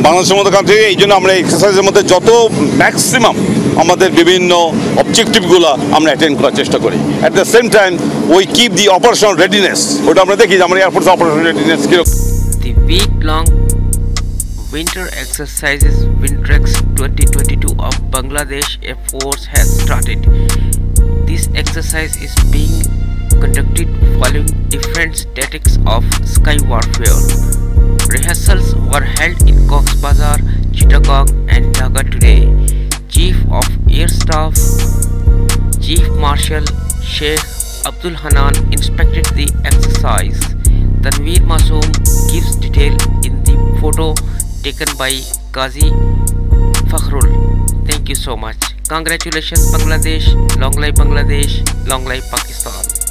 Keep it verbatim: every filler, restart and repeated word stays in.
বাংলাদেশের মতো কান্ট্রি, এই জন্য আমরা এক্সারসাইজের মধ্যে যত ম্যাক্সিমাম আমাদের বিভিন্ন অবজেক্টিভগুলো আমরা অ্যাটেন্ড করার চেষ্টা করি। At the same time we keep the operational readiness, ওটা আমরা দেখি যে আমরা এয়ারফোর্স অপারেশনাল রেডিনেস কিরকম। The week-long winter exercises Wintex twenty twenty-two of Bangladesh Air Force has started. This exercise is being conducted following different tactics of sky warfare. Rehearsals were held in Bazar, Chittagong and Dhaka today. Chief of Air Staff, Chief Marshal Sheikh Abdul Hannan inspected the exercise. Tanvir Mausum gives detail in the photo taken by Kazi Fakhrul. Thank you so much. Congratulations Bangladesh, long life Bangladesh, long life Pakistan.